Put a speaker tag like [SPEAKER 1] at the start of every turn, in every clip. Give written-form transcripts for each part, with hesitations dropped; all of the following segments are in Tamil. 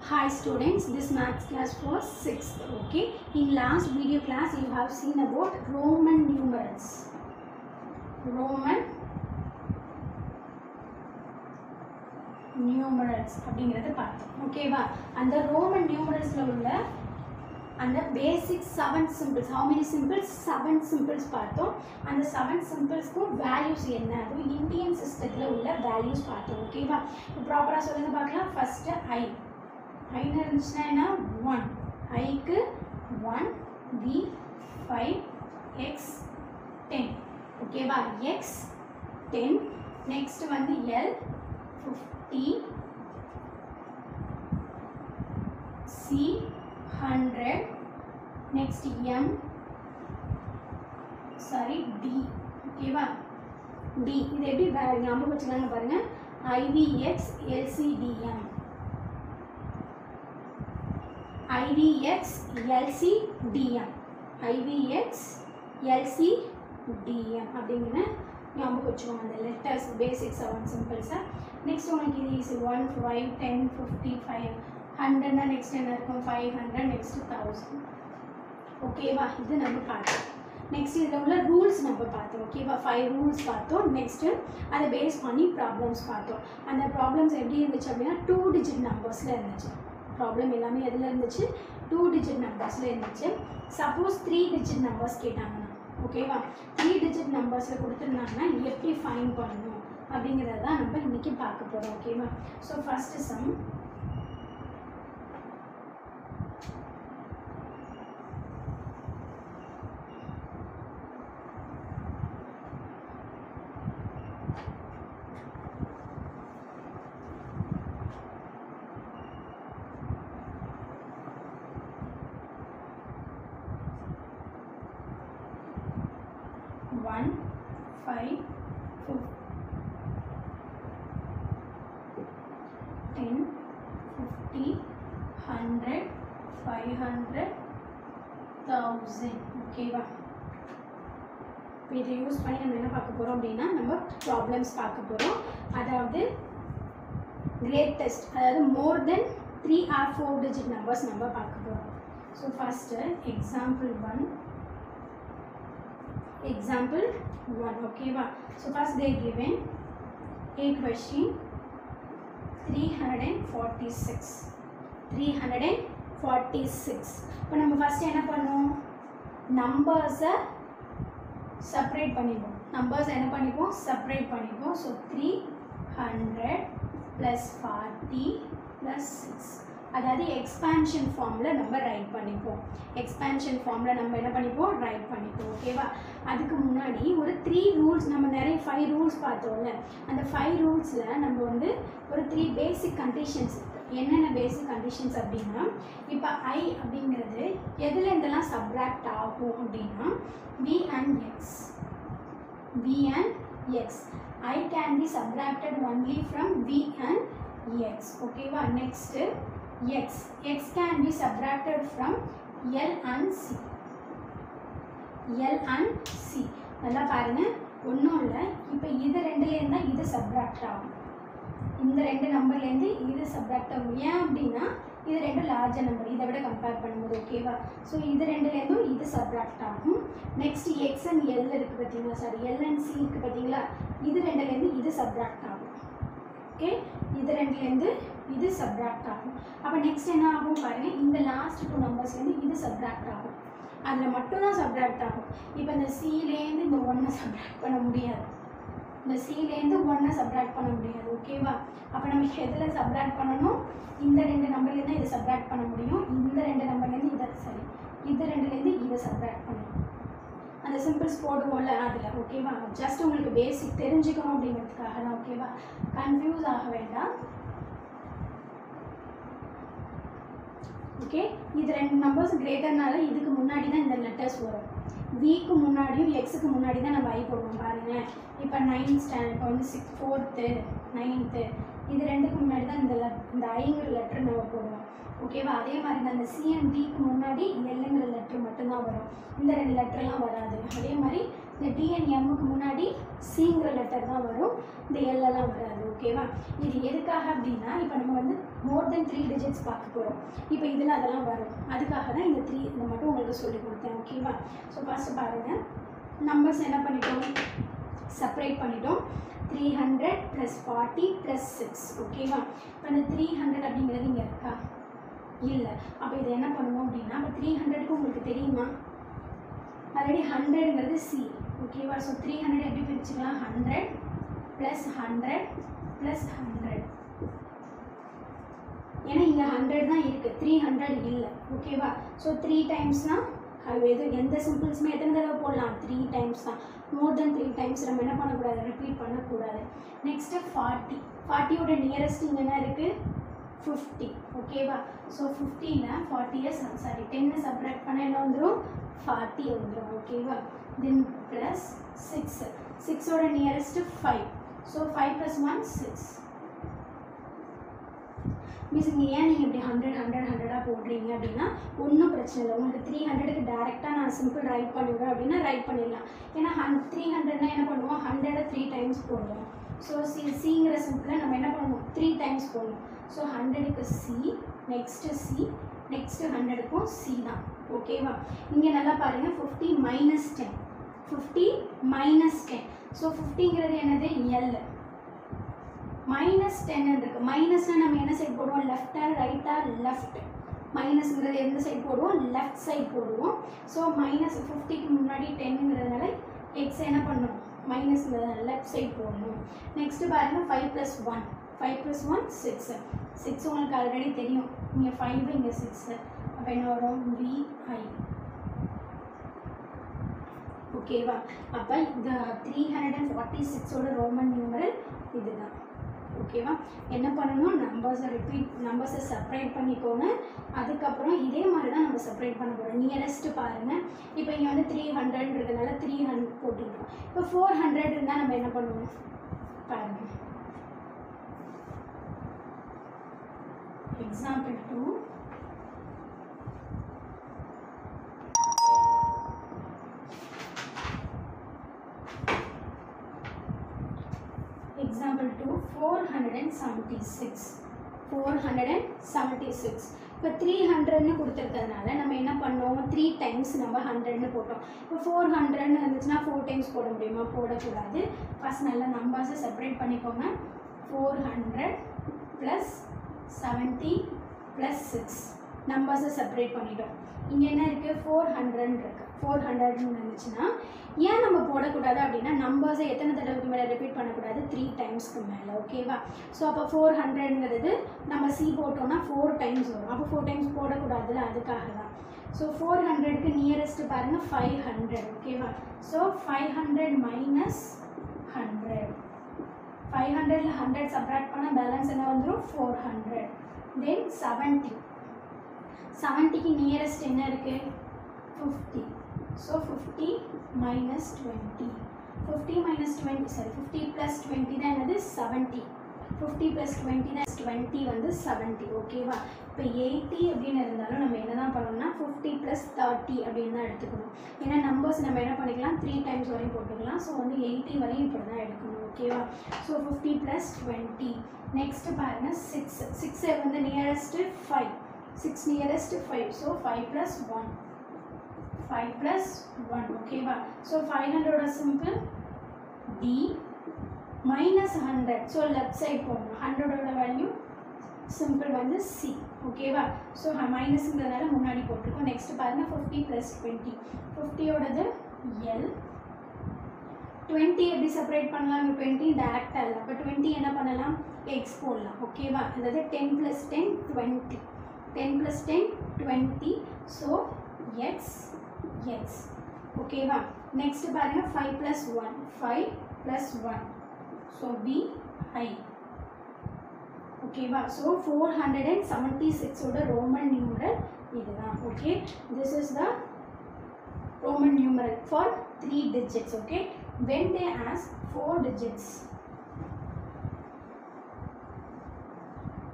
[SPEAKER 1] Hi students, this maths class for 6th. Okay, in last video class you have seen about Roman numerals. Roman numerals அப்படிங்கறத பார்த்தோம். ஓகேவா? அந்த Roman numeralsல உள்ள அந்த basic 7 symbols. How many symbols? 7 symbols பார்த்தோம். அந்த 7 symbolsக்கும் values என்ன? அது இந்தியன் சிஸ்டத்துல உள்ள values பார்த்தோம். ஓகேவா? ப்ராப்பரா சொல்லுங்க பார்க்கலாம். First I. I இருந்துச்சுன்னா என்ன 1 I க்கு 1 V 5 X 10 ஓகேவா X 10 next வந்து L 50 C 100 next M sorry D ஓகேவா D இது எப்படி ஞாபகம் வச்சுக்கலாம்னு பாருங்க IVX LCDM IVX LCDM IVX LCDM அப்படிங்கிற ஞாபகம் வச்சுக்கோங்க அந்த லெட்டர்ஸ் பேசிக் 7 சிம்பிள்ஸை நெக்ஸ்ட் உங்களுக்கு இது ஈஸி 1 5 10 55 100 நெக்ஸ்ட் என்ன இருக்கும் 500 நெக்ஸ்ட் 1000 ஓகேவா இது நம்ம பார்த்தோம் நெக்ஸ்ட் இதில் உள்ள ரூல்ஸ் நம்ம பார்த்தோம் ஓகேவா 5 ரூல்ஸ் பார்த்தோம் நெக்ஸ்ட்டு அதை பேஸ் பண்ணி ப்ராப்ளம்ஸ் பார்த்தோம் அந்த ப்ராப்ளம்ஸ் எப்படி இருந்துச்சு அப்படின்னா 2 டிஜிட் நம்பர்ஸில் இருந்துச்சு ப்ராப்ளம் எல்லாமே எதில் இருந்துச்சு 2 டிஜிட் நம்பர்ஸில் இருந்துச்சு சப்போஸ் 3 டிஜிட் நம்பர்ஸ் கேட்டாங்கன்னா ஓகேவா 3 டிஜிட் நம்பர்ஸில் கொடுத்துருந்தாங்கன்னா எப்படி ஃபைண்ட் பண்ணணும் அப்படிங்கிறத தான் நம்ம இன்றைக்கி பார்க்க போகிறோம் ஓகேவா ஸோ ஃபஸ்ட்டு சம் One, 5, 10, 50, 100, 500, 1000 ஓகேவா இப்போ இதை யூஸ் பண்ணி நம்ம என்ன பார்க்க போகிறோம் அப்படின்னா நம்ம ப்ராப்ளம்ஸ் பார்க்க போகிறோம் அதாவது கிரேட்டஸ்ட் அதாவது more than 3 or 4 digit numbers நம்ம பார்க்க போகிறோம் so first example 1 okay va so first they given a question 346 இப்போ நம்ம ஃபர்ஸ்ட் என்ன பண்ணுவோம் நம்பர்ஸை செப்பரேட் பண்ணிப்போம் ஸோ 300 + 40 + 6 அதாவது எக்ஸ்பான்ஷன் ஃபார்மில் நம்ம ரைட் பண்ணிப்போம் ஓகேவா அதுக்கு முன்னாடி ஒரு 3 ரூல்ஸ் நம்ம நிறைய 5 ரூல்ஸ் பார்த்தோம்ல அந்த 5 ரூல்ஸில் நம்ம வந்து ஒரு 3 பேசிக் கண்டிஷன்ஸ் என்னென்ன பேசிக் கண்டிஷன்ஸ் அப்படின்னா இப்போ I அப்படிங்கிறது எதில் இதெல்லாம் சப்ராக்ட் ஆகும் அப்படின்னா V and X I can be subtracted only from V and X ஓகேவா next X can be subtracted from L and C நல்லா பாருங்க ஒன்றும் இல்லை இப்போ இது ரெண்டுலேருந்து தான் இது சப்ராக்ட் ஆகும் இந்த 2 நம்பர்லேருந்து இது சப்ராக்ட் ஆகும் ஏன் அப்படின்னா இது 2 லார்ஜர் நம்பர் இதை விட கம்பேர் பண்ணும்போது ஓகேவா ஸோ இது ரெண்டுலேருந்தும் இது சப்ராக்ட் ஆகும் நெக்ஸ்ட் X and L இருக்குது பார்த்தீங்களா சாரி L and C இருக்குது பார்த்தீங்களா இது ரெண்டுலேருந்து இது சப்ராக்ட் ஆகும் ஓகே இது ரெண்டுலேருந்து இது சப்ராக்ட் ஆகும் அப்போ நெக்ஸ்ட் என்ன ஆகும் பாருங்கள் இந்த லாஸ்ட் 2 நம்பர்ஸ்லேருந்து இது சப்ராக்ட் ஆகும் அதில் மட்டும்தான் சப்ராக்ட் ஆகும் இப்போ இந்த சிலேருந்து இந்த 1 சப்ராக்ட் பண்ண முடியாது ஓகேவா அப்போ நம்ம எதில் சப்ராக்ட் பண்ணணும் இந்த 2 நம்பர்லேருந்து இதை சப்ராக்ட் பண்ண முடியும் இந்த 2 நம்பர்லேருந்து இது ரெண்டுலேருந்து இதை சப்ராக்ட் பண்ணணும் அந்த சிம்பிள்ஸ் போடுவோம்ல அதில் ஓகேவா ஜஸ்ட் உங்களுக்கு பேசிக் தெரிஞ்சுக்கணும் அப்படிங்கிறதுக்காக தான் ஓகேவா கன்ஃபியூஸ் ஆக வேண்டாம் ஓகே இது 2 நம்பர்ஸ் கிரேட்டர்னால இதுக்கு முன்னாடி தான் இந்த லெட்டர்ஸ் வரும் விக்கு முன்னாடியும் எக்ஸுக்கு முன்னாடி தான் நம்ம ஐ போடுவோம் பாருங்கள் இப்போ 9th ஸ்டாண்டர்ட் இப்போ வந்து 4th 9th இது ரெண்டுக்கு முன்னாடி மாதிரி தான் இந்த ஐங்கிற லெட்டர் நம்ம போடுவோம் ஓகேவா. அதே மாதிரி தான் இந்த சி அண்ட் டிக்கு முன்னாடி எல்லுங்கிற லெட்டர் மட்டும்தான் வரும், இந்த 2 லெட்டர்லாம் வராது. அதே மாதிரி இந்த டி அண்ட் எம்முக்கு முன்னாடி சிங்கிற லெட்டர் தான் வரும், இந்த எல்லாம் வராது ஓகேவா. இது எதுக்காக அப்படின்னா இப்போ நம்ம வந்து மோர் தென் 3 டிஜிட்ஸ் பார்க்க போகிறோம். இப்போ இதில் அதெல்லாம் வரும், அதுக்காக தான் இந்த 3 இந்த மட்டும் உங்களுக்கு சொல்லி கொடுத்தேன் ஓகேவா. ஸோ ஃபஸ்ட்டு பாருங்கள், நம்பர்ஸ் என்ன பண்ணிட்டோம், செப்பரேட் பண்ணிட்டோம். 300 + 40 + 6 ஓகேவா. இப்போ இந்த 300 அப்படிங்கிறது இங்கே இருக்கா, இல்லை. அப்போ இதை என்ன பண்ணுவோம் அப்படின்னா, இப்போ 300க்கு உங்களுக்கு தெரியுமா, ஆல்ரெடி 100ங்கிறது சி ஓகேவா. ஸோ 300 எப்படி பிரிச்சுக்கலாம், 100 + 100 + 100. ஏன்னா இங்கே 100 தான் இருக்குது, 300 இல்லை ஓகேவா. ஸோ 3 டைம்ஸ்னால் எந்த சிம்பிள்ஸுமே எத்தனை தடவை போடலாம், 3 டைம்ஸ் தான். மோர் தென் 3 டைம்ஸ் நம்ம என்ன பண்ணக்கூடாது, ரிப்பீட் பண்ணக்கூடாது. நெக்ஸ்ட்டு 40, 40யோட நியரஸ்ட் இங்கே என்ன இருக்குது, 50 ஓகேவா. ஸோ 50ல் 40 10 சப்ராக்ட் பண்ண என்ன வந்துடும், 40 வந்துடும் ஓகேவா. தென் ப்ளஸ் 6, 6ஓட நியரஸ்ட்டு 5. ஸோ 5 + 1 6. மீன்ஸ் இங்கே ஏன் நீங்கள் இப்படி 100 போடுறீங்க அப்படின்னா ஒன்றும் பிரச்சனை இல்லை. உங்களுக்கு 300க்கு டேரெக்டாக நான் சிம்பிள் ரைட் பண்ணிவிடுவேன் அப்படின்னா ரைட் பண்ணிடலாம். ஏன்னா 300னா என்ன பண்ணுவோம், 100 3 டைம்ஸ் போடுவோம். ஸோ சிங்கிற சிம்பிளை நம்ம என்ன பண்ணுவோம், 3 டைம்ஸ் போடணும். ஸோ 100க்கு சி, நெக்ஸ்ட்டு சி, நெக்ஸ்ட்டு 100க்கும் சி தான் ஓகேவா. இங்கே நல்லா பாருங்கள், 50 - 10, 50 - 10. ஸோ 50ங்கிறது என்னது, எல். -10 இருக்குது, மைனஸ்னால் நம்ம என்ன சைட் போடுவோம், லெஃப்டா ரைட்டா, லெஃப்ட். மைனஸ்ங்கிறது எந்த சைட் போடுவோம், லெஃப்ட் சைட் போடுவோம். ஸோ -50க்கு முன்னாடி 10ங்கிறதுனால எக்ஸ் என்ன பண்ணணும், மைனஸ்ங்கிறதுனால லெஃப்ட் சைட் போடணும். நெக்ஸ்ட்டு பாருங்கள், 5 + 1, 5 + 1 6. 6 உங்களுக்கு ஆல்ரெடி தெரியும், இங்கே 5 இங்கே 6. அப்போ என்ன வரும், VI ஓகேவா. அப்போ இந்த 346ஓட ரோமன் நியூமரல் இதுதான் ஓகேவா. என்ன பண்ணணும், நம்பர்ஸை செப்பரேட் பண்ணிக்கோங்க. அதுக்கப்புறம் இதே மாதிரி தான் நம்ம செப்பரேட் பண்ண போகிறோம். நியரஸ்ட்டு பாருங்கள், இப்போ இங்கே வந்து 300ன்றதுனால 300 போட்டுக்கிட்டோம். இப்போ 400 இருந்தால் நம்ம என்ன பண்ணுவோம் பாருங்கள். எக்ஸாம்பிள் 2. Example 2, 476. 476. இப்போ 300ன்னு கொடுத்துருக்கிறதுனால நம்ம என்ன பண்ணோம், 3 டைம்ஸ் நம்ம 100ன்னு போட்டோம். இப்போ 400ன்னு இருந்துச்சுன்னா 4 டைம்ஸ் போட முடியுமா, போடக்கூடாது. ஃபஸ்ட் நல்லா நம்பர்ஸை செப்பரேட் பண்ணிக்கோங்க. 400 + 70 + 6 நம்பர்ஸை செப்பரேட் பண்ணிட்டோம். இங்கே என்ன இருக்குது, 400 இருக்குது. 400ன்னு இருந்துச்சுன்னா ஏன் நம்ம போடக்கூடாது அப்படின்னா, நம்பர்ஸை எத்தனை தடவைக்கு மேலே ரிப்பீட் பண்ணக்கூடாது, 3 டைம்ஸ்க்கு மேலே ஓகேவா. ஸோ அப்போ 400ங்கிறது நம்ம சி போட்டோம்னா 4 டைம்ஸ் வரும். அப்போ 4 டைம்ஸ் போடக்கூடாதுல, அதுக்காக தான். ஸோ 400க்கு நியரஸ்ட்டு பாருங்கள் 500 ஓகேவா. ஸோ 500 - 100. 500ல் 100 சப்ராக்ட் பண்ணால் பேலன்ஸ் என்ன வந்துடும், 400. தென் 70. 70க்கு நியரஸ்ட் என்ன இருக்குது, 50. ஸோ 50 - 20. 50 - 20 சாரி 50 + 20 தான் என்னது, 70. 50 + 20 தான் 20 வந்து 70 ஓகேவா. இப்போ 80 அப்படின்னு இருந்தாலும் நம்ம என்ன தான் பண்ணணும்னா 50 + 30 அப்படின்னு தான் எடுத்துக்கணும். ஏன்னா நம்பர்ஸ் நம்ம என்ன பண்ணிக்கலாம், 3 டைம்ஸ் வரையும் போட்டுக்கலாம். ஸோ வந்து 80 வரையும் இப்படி தான் எடுக்கணும் ஓகேவா. ஸோ 50 + 20. நெக்ஸ்ட்டு பாருங்கள் 6. 6 வந்து நியரஸ்ட்டு 5. 6 நியரஸ்ட்டு 5. ஸோ 5 + 1. 5 + 1 ஓகேவா. ஸோ 500ஓட symbol D -100. So left side போடணும். 100ஓட வேல்யூ சிம்பிள் வந்து C ஓகேவா. ஸோ மைனஸ்ங்கிறதுனால முன்னாடி போட்டிருக்கோம். நெக்ஸ்ட் பாருங்கள் 50 + 20. 50யோடது L. 20 எப்படி செப்பரேட் பண்ணலாம், இங்கே 20 டேரெக்டாக இல்லை. அப்போ 20 என்ன பண்ணலாம், எக்ஸ் போடலாம் ஓகேவா. அதாவது 10 + 10 20. 10 + 10 20. ஸோ எக்ஸ் எக்ஸ் ஓகேவா. நெக்ஸ்ட் பாருங்கள் 5 + 1. 5 + 1. ஸோ VI ஓகேவா. ஸோ 476ஓட ரோமன் நியூமரல் இதுதான் okay. This is the Roman numeral for 3 digits okay. When they ask 4 digits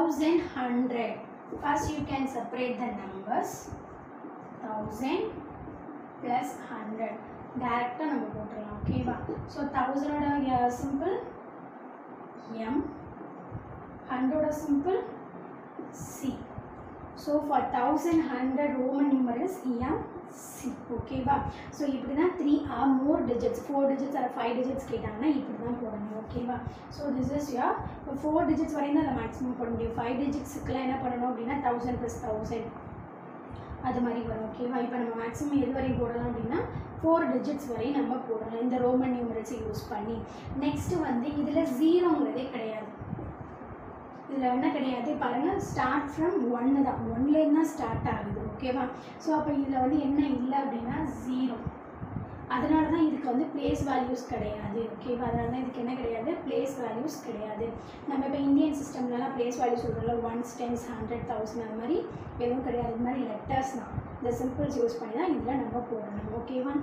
[SPEAKER 1] 1100. First you can separate the numbers. 1000 plus 100. Direct நம்ம போட்டுறலாம். ஓகேவா? So 1000 ஓட simple M, 100 ஓட simple C. So for 1100 Roman numerals M C. ஓகேவா? So இப்படி தான் 3 or more digits, 4 digits or 5 digits கேட்டாங்கன்னா இப்படி தான் போடணும். ஓகேவா? So this is your 4 digits வரையும் தான் மேக்ஸிமம் போட முடியும். 5 digitsக்குலாம் என்ன பண்ணணும் அப்படின்னா 1000 plus 1000 அது மாதிரி வரும். ஓகேவா? இப்போ நம்ம மேக்ஸிமம் எது வரையும் போடலாம் அப்படின்னா 4 digits வரையும் நம்ம போடலாம் இந்த ரோமன் நியூமரல்ஸை யூஸ் பண்ணி. நெக்ஸ்ட் வந்து இதில் ஜீரோங்கிறதே கிடையாது. இதில் என்ன கிடையாது பாருங்கள், ஸ்டார்ட் ஃப்ரம் 1 தான், 1லேருந்து தான் ஸ்டார்ட் ஆகுது. ஓகேவா? ஸோ அப்போ இதில் வந்து என்ன இல்லை அப்படின்னா 0. அதனால தான் இதுக்கு வந்து பிளேஸ் வேல்யூஸ் கிடையாது. ஓகேவா? அதனால தான் இதுக்கு என்ன கிடையாது, பிளேஸ் வேல்யூஸ் கிடையாது. நம்ம இப்போ இந்தியன் சிஸ்டம்லலாம் பிளேஸ் வேல்யூஸ் சொல்கிறோம்ல, 1s, 10s, 100, 1000 அது மாதிரி எதுவும் கிடையாது. இது மாதிரி லெட்டர்ஸ் தான், இந்த சிம்பிள்ஸ் யூஸ் பண்ணி தான் இதில் நம்ம போடணும். ஓகேவா?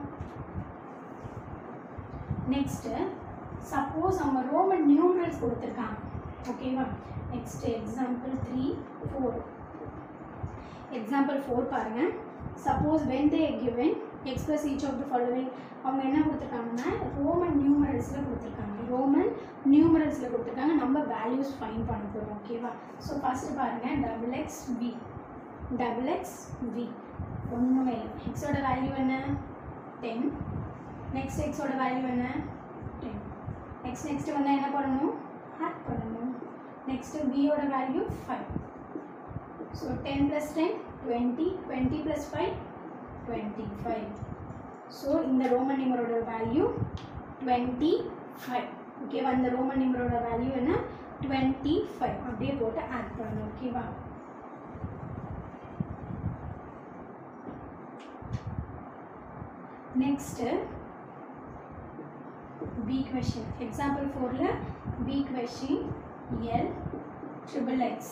[SPEAKER 1] நெக்ஸ்ட்டு சப்போஸ் அவங்க ரோமன் நியூமரல்ஸ் கொடுத்துருக்காங்க. ஓகேவா? Next example 3, 4. எக்ஸாம்பிள் 4 பாருங்கள். Suppose when they are given express each of the following, அவங்க என்ன கொடுத்துருக்காங்கன்னா ரோமன் நியூமரல்ஸில் கொடுத்துருக்காங்க. ரோமன் நியூமரல்ஸில் கொடுத்துருக்காங்க. நம்ம வேல்யூஸ் ஃபைண்ட் பண்ண போகிறோம். ஓகேவா? ஸோ ஃபஸ்ட்டு பாருங்கள், XXV, XXV ஒன்றுமே இல்லை. எக்ஸோட வேல்யூ என்ன 10. நெக்ஸ்ட் எக்ஸோட வேல்யூ என்ன 10. நெக்ஸ்ட் வந்து என்ன பண்ணணும், ஆட் பண்ணணும். நெக்ஸ்ட் வியோட value 5. So 10 plus 10 20, 20 plus 5 25. So இந்த ரோமன் நியூமரோட வேல்யூ 25. ஓகேவா? இந்த ரோமன் நியூமரோட வேல்யூ என்ன 25. அப்படியே போட்டு ஆட் பண்ணணும். ஓகேவா? Next B question. Example 4ல B question L XXX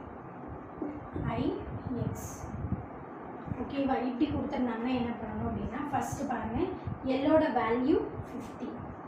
[SPEAKER 1] IX. ஓகேவா? இப்படி கொடுத்துருந்தாங்கன்னா என்ன பண்ணணும் அப்படின்னா ஃபஸ்ட்டு பாருங்கள், எல்லோட வேல்யூ 50.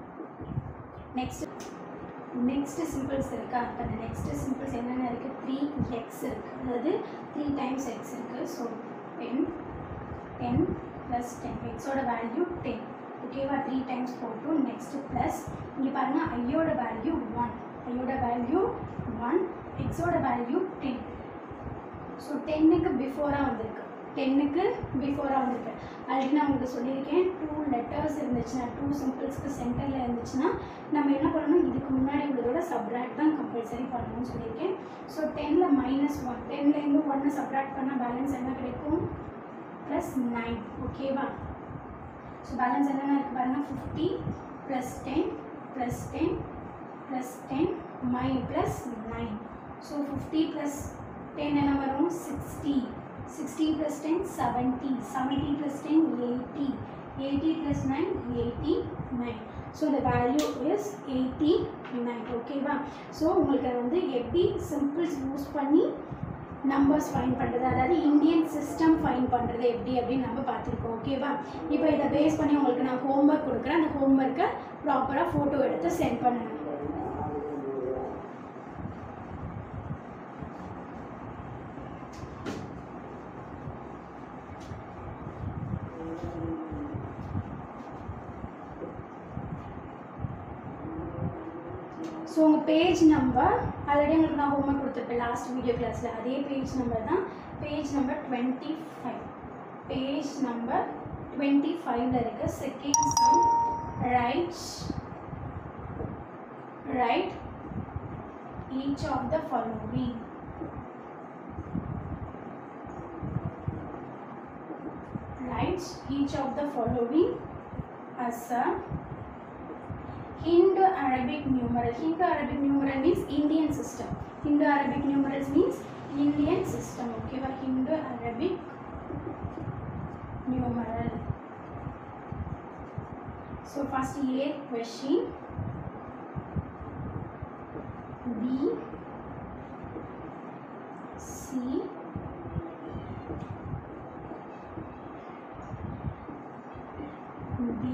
[SPEAKER 1] நெக்ஸ்ட்டு சிம்பிள்ஸ் இருக்கா? அப்போ நெக்ஸ்ட்டு சிம்பிள்ஸ் என்னென்ன இருக்குது, 3x இருக்குது, அதாவது 3 times x இருக்குது. ஸோ 10 plus 10, எக்ஸோட வேல்யூ 10. ஓகேவா? 3 times போட்டு நெக்ஸ்ட்டு ப்ளஸ் இங்கே பாருங்கள் ஐயோட வேல்யூ 1, ஐயோட வேல்யூ 1, எக்ஸோட வேல்யூ 10. ஸோ 10க்கு பிஃபோராக வந்திருக்கு, 10க்கு பிஃபோராக வந்திருக்கு. ஆல்ரெடி நான் உங்களுக்கு சொல்லியிருக்கேன், 2 லெட்டர்ஸ் இருந்துச்சுன்னா, 2 சிம்பிள்ஸ்க்கு சென்டரில் இருந்துச்சுன்னா நம்ம என்ன பண்ணணும், இதுக்கு முன்னாடி உள்ளதோட சப்ராக்ட் தான் கம்பல்சரி பண்ணணும்னு சொல்லியிருக்கேன். ஸோ 10ல் -1, 10லேருந்து 1 சப்ராக்ட் பண்ணால் பேலன்ஸ் என்ன கிடைக்கும், +9. ஓகேவா? ஸோ பேலன்ஸ் என்னென்ன இருக்குது பாருங்கள், 50 + 10 + 10 + 10 -9. ஸோ 50 + 10 என்ன வரும், 60. 60 + 10 70. 70 + 10 80. 80 + 9 89. So the value is 89. ஓகேவா? ஸோ உங்களுக்கு வந்து எப்படி சிம்பிள்ஸ் யூஸ் பண்ணி நம்பர்ஸ் ஃபைண்ட் பண்ணுறது, அதாவது இந்தியன் சிஸ்டம் ஃபைண்ட் பண்ணுறது எப்படி அப்படின்னு நம்ம பார்த்துருக்கோம். ஓகேவா? இப்போ இதை பேஸ் பண்ணி உங்களுக்கு நான் ஹோம்ஒர்க் கொடுக்குறேன். அந்த ஹோம்ஒர்க்கை ப்ராப்பராக ஃபோட்டோ எடுத்து சென்ட் பண்ணுங்கள். ஸோ உங்கள் பேஜ் நம்பர் ஆல்ரெடி உங்களுக்கு நான் ஹோம்ஒர்க் கொடுத்துருப்பேன் லாஸ்ட் வீடியோ கிளாஸில், அதே பேஜ் நம்பர் தான். Page number 25. பேஜ் நம்பர் 25ல் இருக்க second sum, right each of the following. Write each of the following as a Indo-Arabic numeral. Indo-Arabic numeral means Indian system. Indo-Arabic numerals means Indian system. Okay, but Indo-Arabic numeral. So first A question, B, C, D,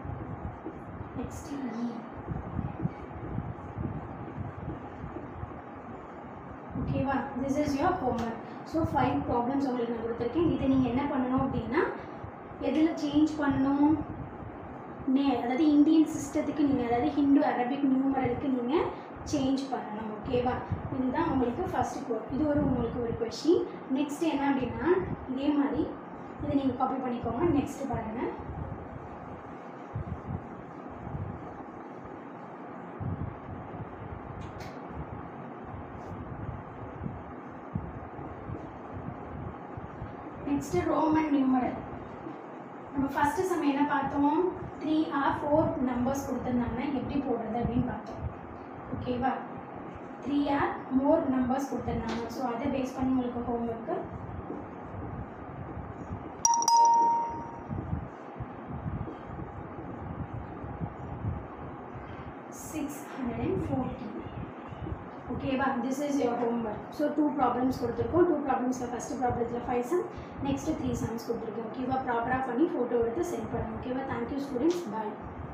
[SPEAKER 1] next E. ஓகேவா? This is your homework. So 5 problems உங்களுக்கு நான் கொடுத்துருக்கேன். இதை நீங்கள் என்ன பண்ணணும் அப்படின்னா எதில் சேஞ்ச் பண்ணணும், அதாவது இந்தியன் சிஸ்டத்துக்கு நீங்கள், அதாவது ஹிந்து அரபிக் நியூமரலுக்கு நீங்கள் சேஞ்ச் பண்ணணும். ஓகேவா? இதுதான் உங்களுக்கு ஃபஸ்ட்டு இது உங்களுக்கு ஒரு கொஷின். நெக்ஸ்ட் என்ன அப்படின்னா இதே மாதிரி இதை நீங்கள் காப்பி பண்ணிக்கோங்க. நெக்ஸ்ட்டு பாருங்கள். Next Roman numeral. நம்ம ஃபஸ்ட்டு சமயம் என்ன பார்த்தோம், 3 or 4 நம்பர்ஸ் கொடுத்துருந்தாங்க, எப்படி போடுறது அப்படின்னு பார்த்தோம். ஓகேவா? 3 or more நம்பர்ஸ் கொடுத்துருந்தாங்க. ஸோ அதை பேஸ் பண்ணி உங்களுக்கு ஹோம்ஒர்க்கு. ஓகேவா? This is your homework. So 2 problems கொடுத்துருக்கோம். 2 ப்ராப்ளம்ஸில் ஃபஸ்ட்டு ப்ராப்ளத்தில் 5 சம், நெக்ஸ்ட்டு 3 சம்ஸ் கொடுத்துருக்கோம். ஓகேவா? ப்ராப்பராக பண்ணி ஃபோட்டோ எடுத்து சென்ட் பண்ணுங்கள். ஓகேவா? Thank you students. பாய்.